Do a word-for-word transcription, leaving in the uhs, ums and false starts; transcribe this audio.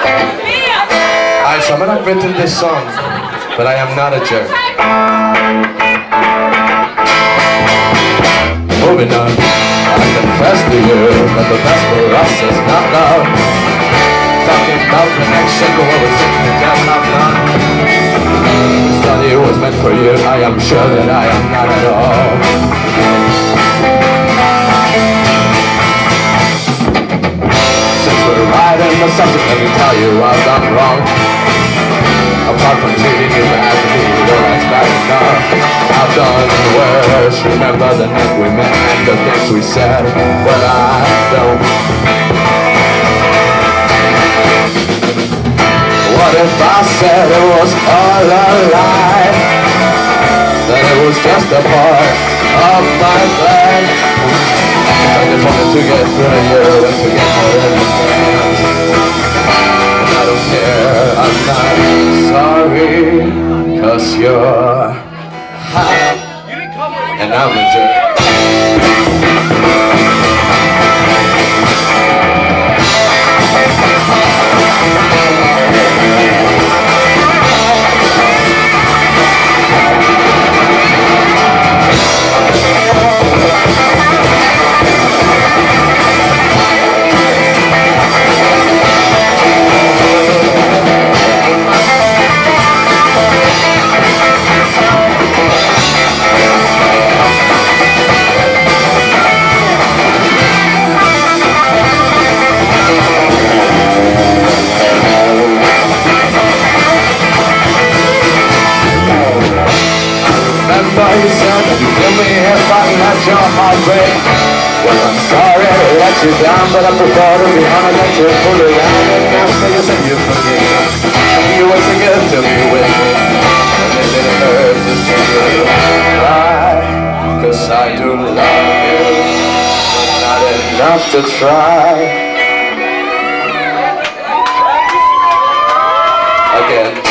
Alright, so I'm gonna written this song, but I am not a jerk. Moving on, I confess to you that the best for us is not love. Talking about connection, but what was thinking just not none. This study was meant for you, I am sure that I am not at all. Since we're right in the subject, let me tell you I've done wrong. Apart from treating you badly, well that's bad enough. I've done worse, remember the night we met and the things we said, but I don't. What if I said it was all a lie? That it was just a part of my plan. I just wanted to get through to you and to get more in the hands. And I don't care, I'm not sorry, cause you're hot and I'm a jerk. You said that you kill me if I let your heart break. Well, I'm sorry I let you down, but I prefer to be honest that you pull around and after you said you forgive. You were so good to be with me, and it didn't hurt to see you cry. Cause I do love you, but not enough to try. Again.